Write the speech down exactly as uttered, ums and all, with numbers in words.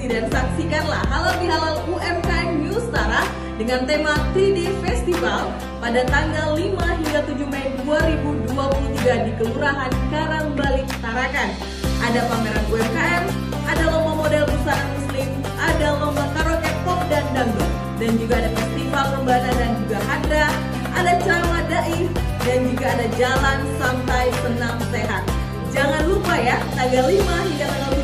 ikuti dan saksikanlah Halal Bihalal U M K M Nusantara dengan tema tiga D Festival pada tanggal lima hingga tujuh Mei dua ribu dua puluh tiga di Kelurahan Karangbalik, Tarakan. Ada pameran U M K M, ada lomba model busana muslim, ada lomba karaoke pop dan dangdut, dan juga ada festival rebana dan juga hadra, ada ceramah dai, dan juga ada jalan santai senam sehat. Jangan lupa ya, tanggal lima hingga tanggal tujuh